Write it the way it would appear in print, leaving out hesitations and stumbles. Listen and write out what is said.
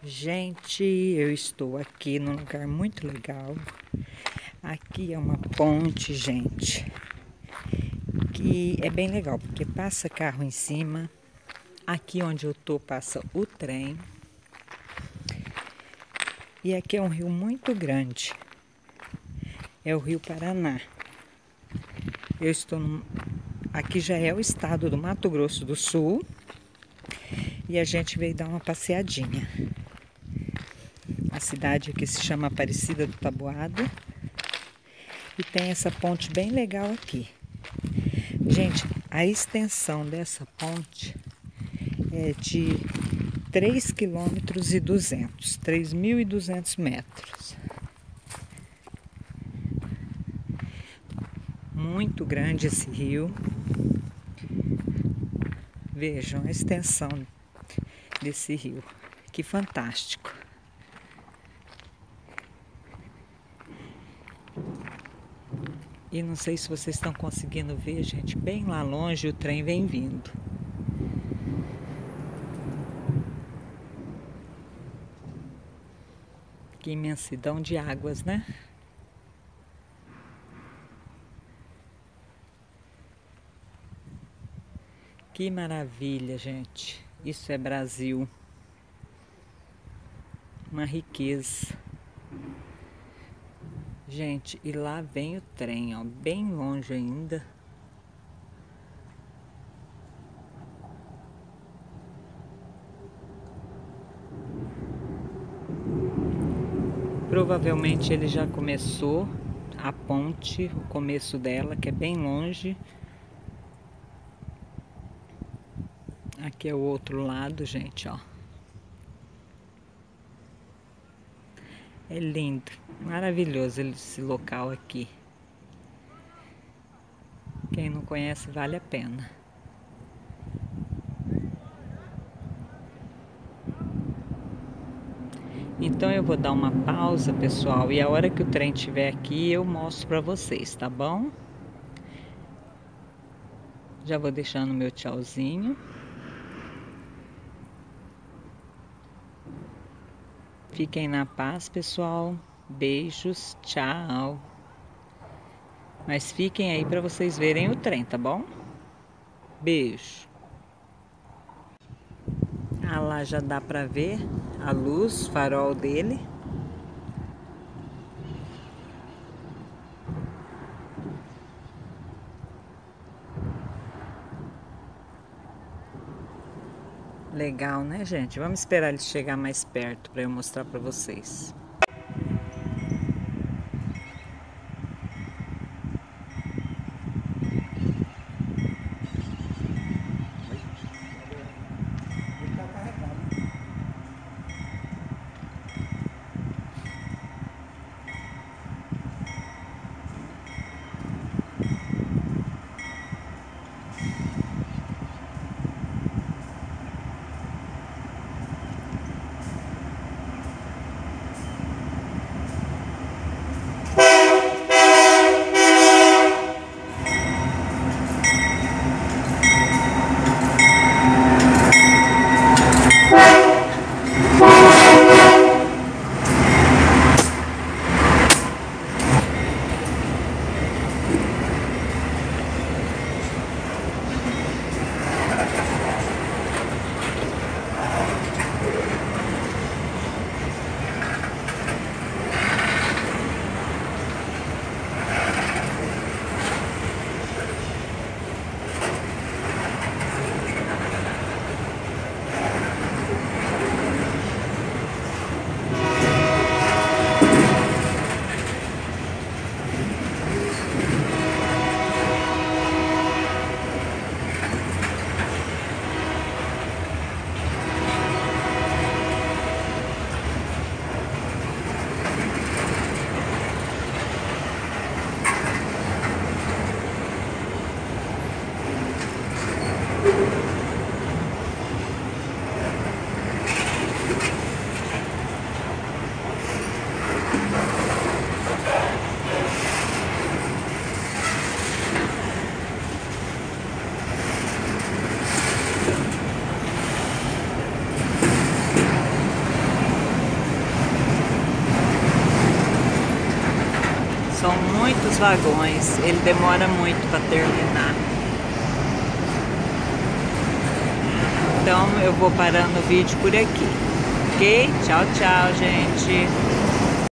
Gente, eu estou aqui num lugar muito legal. Aqui é uma ponte, gente, que é bem legal, porque passa carro em cima. Aqui onde eu tô passa o trem. E aqui é um rio muito grande. É o Rio Paraná. Eu estou aqui já é o estado do Mato Grosso do Sul. E a gente veio dar uma passeadinha. A cidade aqui se chama Aparecida do Taboado. E tem essa ponte bem legal aqui. Gente, a extensão dessa ponte é de 3,2 metros. Muito grande esse rio. Vejam a extensão desse rio. Que fantástico. E não sei se vocês estão conseguindo ver, gente, bem lá longe o trem vem vindo. Que imensidão de águas, né? Que maravilha, gente. Isso é Brasil. Uma riqueza. Gente, e lá vem o trem, ó, bem longe ainda. Provavelmente ele já começou a ponte, o começo dela, que é bem longe. Aqui é o outro lado, gente, ó. É lindo, maravilhoso esse local aqui. Quem não conhece, vale a pena. Então eu vou dar uma pausa, pessoal, e a hora que o trem estiver aqui eu mostro para vocês, tá bom? Já vou deixando meu tchauzinho. Fiquem na paz, pessoal. Beijos, tchau. Mas fiquem aí para vocês verem o trem, tá bom? Beijo. Ah, lá já dá para ver a luz, farol dele. Legal, né, gente? Vamos esperar ele chegar mais perto para eu mostrar para vocês. São muitos vagões, ele demora muito para terminar. Então eu vou parando o vídeo por aqui, ok? Tchau, tchau, gente!